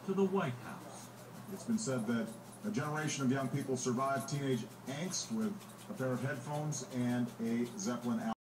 to the White House. It's been said that a generation of young people survived teenage angst with a pair of headphones and a Zeppelin album.